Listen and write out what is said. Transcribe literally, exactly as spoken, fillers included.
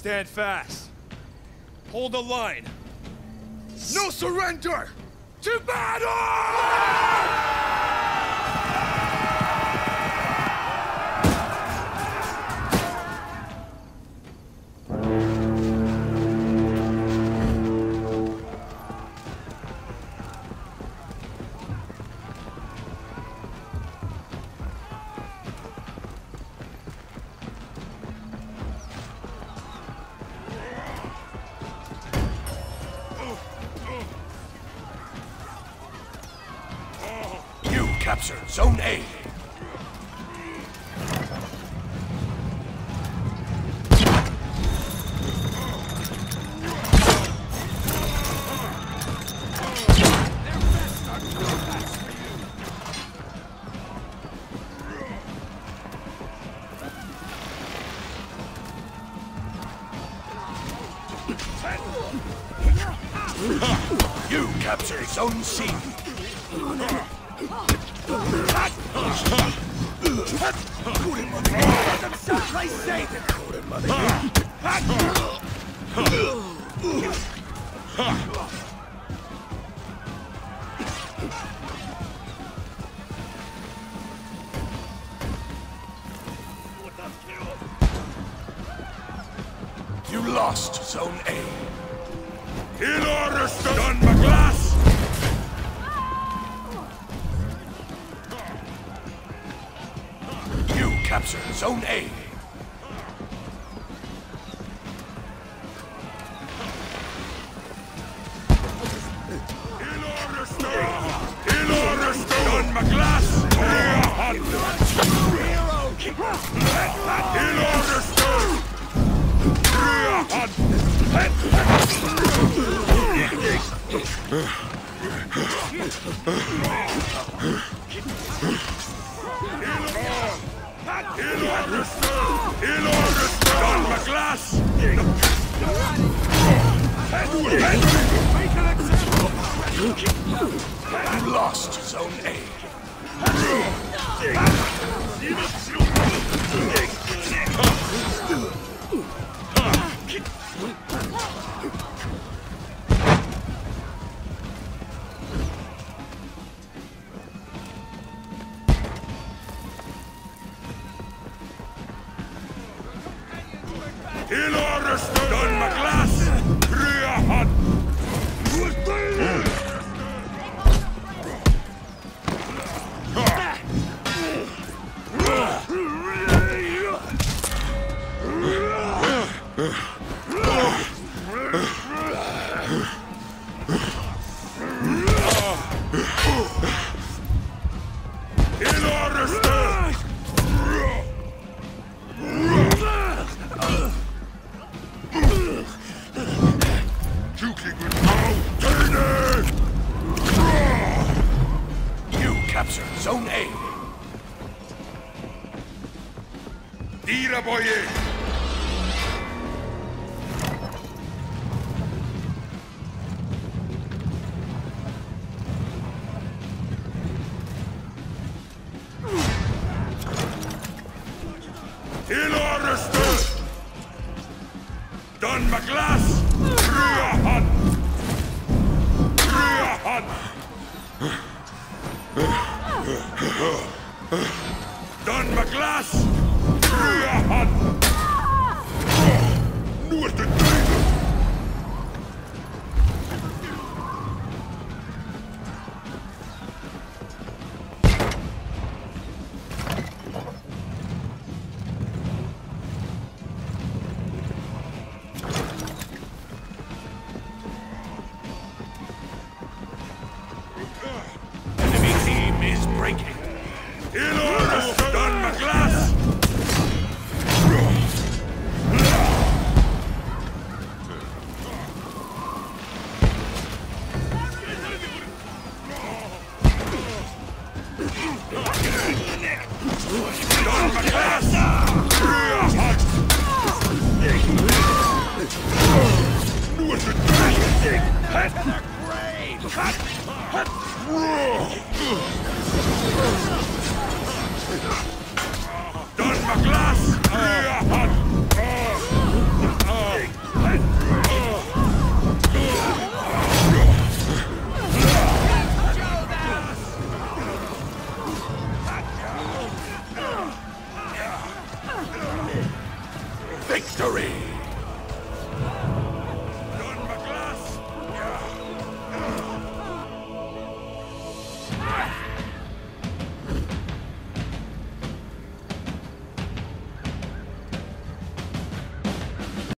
Stand fast. Hold the line. No surrender! To battle! Captured Zone A. You captured Zone C. You lost Zone A. In order, Stun McGlass! You captured Zone A. In order, Stun! In order, Stun McGlass! In order, Stun! In order, in order, Don McGlass! You lost Zone A. In order, Don McGlass! Reahad! In order, Stun! You captured Zone A. Tira, boye! In order, Stun! Don McGlass! Reahad! Reahad! Don McGlass! Reahad! Nuestro traitor! Enemy team is breaking. In order, Don McGlass! Don McGlass! Don McGlass!